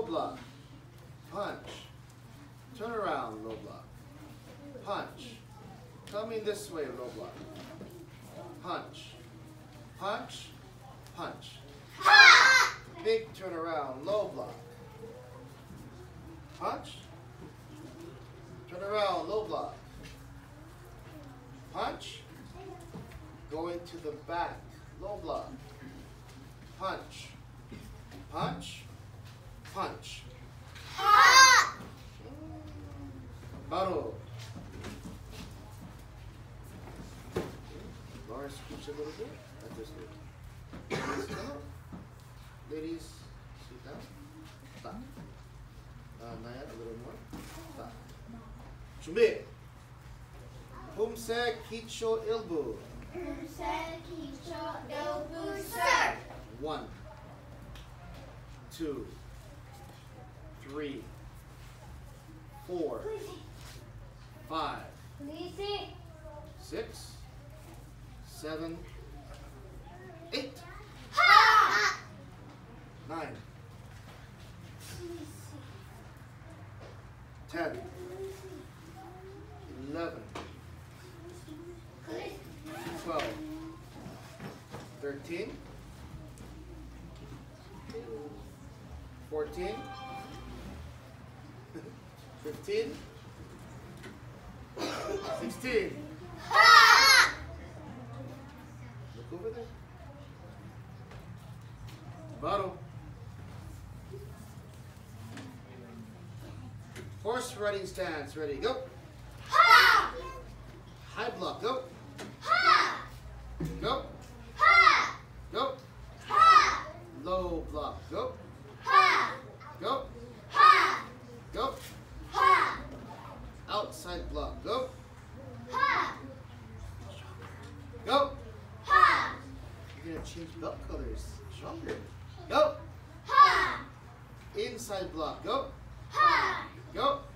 block. Punch. Turn around, low block. Punch. Coming this way, low block. Punch. Punch. Punch. Big turn around, low block. Punch. Turn around, low block. Punch. Going to the back, low block. Punch. Punch. Punch. Baro. Laura, scooch a little bit. Like this way. Ladies, come up. Ladies, sit down. Stop. Naya, a little more. Stop. 준비. Humse kicho ilbu. Humse kicho ilbu, sir. 1, 2, 3, 4, 5, 6, 7, 8, 9, 10, 11, 12, 13, 14, 15, 16. Look over there. Bottle. Horse riding stance. Ready, go. High block, go. Go. Go. Low block, go. Go. Go. Outside block, go. Go. You're gonna change belt colors. Stronger. Go. Inside block, go. Go.